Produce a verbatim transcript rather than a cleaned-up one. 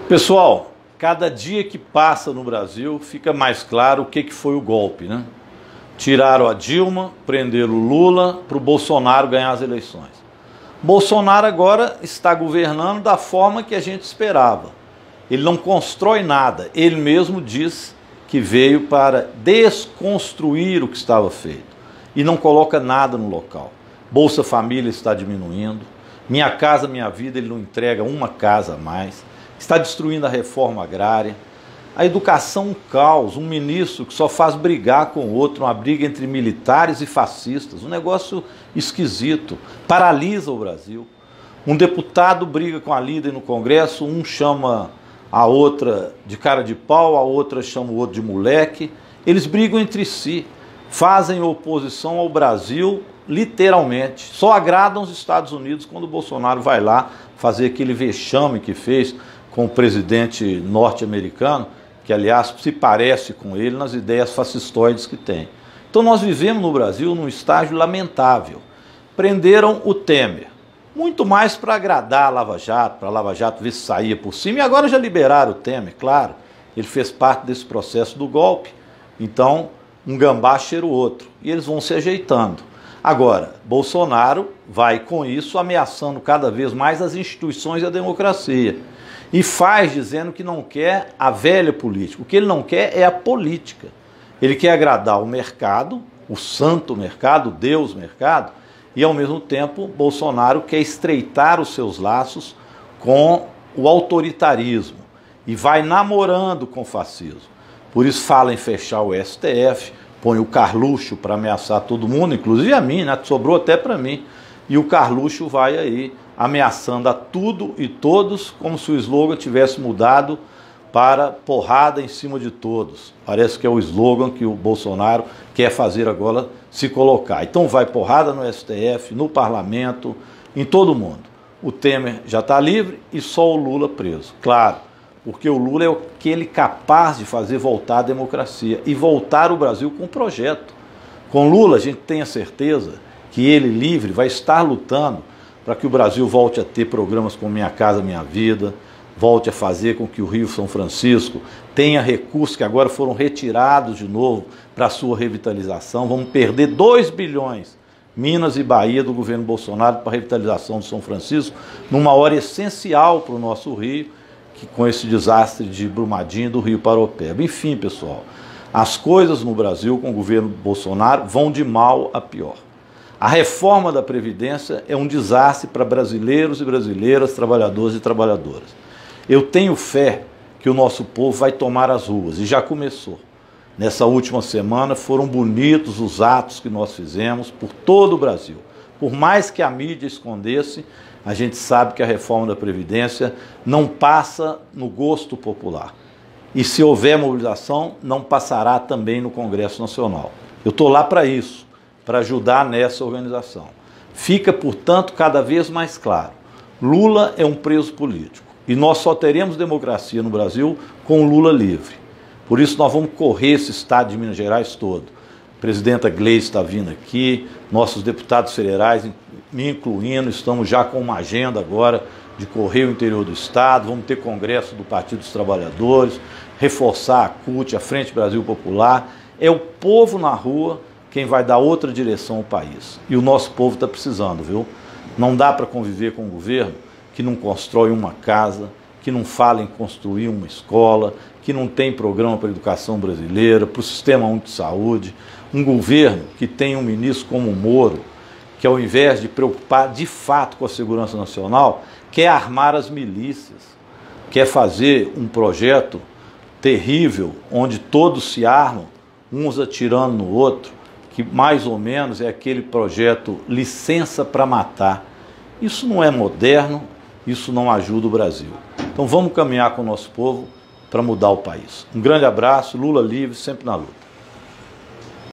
Pessoal, cada dia que passa no Brasil fica mais claro o que, que foi o golpe, né? Tiraram a Dilma, prenderam o Lula para o Bolsonaro ganhar as eleições. Bolsonaro agora está governando da forma que a gente esperava. Ele não constrói nada. Ele mesmo diz que veio para desconstruir o que estava feito e não coloca nada no local. Bolsa Família está diminuindo. Minha Casa Minha Vida, ele não entrega uma casa a mais. Está destruindo a reforma agrária. A educação, um caos, um ministro que só faz brigar com o outro, uma briga entre militares e fascistas, um negócio esquisito, paralisa o Brasil. Um deputado briga com a líder no Congresso, um chama a outra de cara de pau, a outra chama o outro de moleque. Eles brigam entre si, fazem oposição ao Brasil, literalmente. Só agradam os Estados Unidos quando o Bolsonaro vai lá fazer aquele vexame que fez com o presidente norte-americano, que aliás se parece com ele nas ideias fascistoides que tem. Então nós vivemos no Brasil num estágio lamentável. Prenderam o Temer, muito mais para agradar a Lava Jato, para a Lava Jato ver se saía por cima, e agora já liberaram o Temer, claro, ele fez parte desse processo do golpe, então um gambá cheira o outro, e eles vão se ajeitando. Agora, Bolsonaro vai com isso ameaçando cada vez mais as instituições e a democracia. E faz dizendo que não quer a velha política. O que ele não quer é a política. Ele quer agradar o mercado, o santo mercado, o Deus mercado, e ao mesmo tempo Bolsonaro quer estreitar os seus laços com o autoritarismo e vai namorando com o fascismo. Por isso fala em fechar o S T F, põe o Carluxo para ameaçar todo mundo, inclusive a mim, né? Sobrou até para mim. E o Carluxo vai aí ameaçando a tudo e todos, como se o slogan tivesse mudado para porrada em cima de todos. Parece que é o slogan que o Bolsonaro quer fazer agora se colocar. Então vai porrada no S T F, no parlamento, em todo mundo. O Temer já está livre e só o Lula preso. Claro, porque o Lula é aquele capaz de fazer voltar a democracia e voltar o Brasil com um projeto. Com Lula a gente tem a certeza que ele livre vai estar lutando para que o Brasil volte a ter programas como Minha Casa Minha Vida, volte a fazer com que o Rio São Francisco tenha recursos que agora foram retirados de novo para a sua revitalização. Vamos perder dois bilhões, Minas e Bahia, do governo Bolsonaro para a revitalização do São Francisco, numa hora essencial para o nosso Rio, que com esse desastre de Brumadinho do Rio Paropeba. Enfim, pessoal, as coisas no Brasil com o governo Bolsonaro vão de mal a pior. A reforma da Previdência é um desastre para brasileiros e brasileiras, trabalhadores e trabalhadoras. Eu tenho fé que o nosso povo vai tomar as ruas, e já começou. Nessa última semana foram bonitos os atos que nós fizemos por todo o Brasil. Por mais que a mídia escondesse, a gente sabe que a reforma da Previdência não passa no gosto popular. E se houver mobilização, não passará também no Congresso Nacional. Eu estou lá para isso, para ajudar nessa organização. Fica, portanto, cada vez mais claro. Lula é um preso político e nós só teremos democracia no Brasil com o Lula livre. Por isso nós vamos correr esse estado de Minas Gerais todo. A presidenta Gleice está vindo aqui, nossos deputados federais, me incluindo, estamos já com uma agenda agora de correr o interior do estado, vamos ter congresso do Partido dos Trabalhadores, reforçar a C U T, a Frente Brasil Popular. É o povo na rua quem vai dar outra direção ao país. E o nosso povo está precisando, viu? Não dá para conviver com um governo que não constrói uma casa, que não fala em construir uma escola, que não tem programa para a educação brasileira, para o sistema único de saúde. Um governo que tem um ministro como o Moro, que ao invés de preocupar de fato com a segurança nacional, quer armar as milícias, quer fazer um projeto terrível, onde todos se armam, uns atirando no outro, que mais ou menos é aquele projeto licença para matar. Isso não é moderno, isso não ajuda o Brasil. Então vamos caminhar com o nosso povo para mudar o país. Um grande abraço, Lula livre, sempre na luta.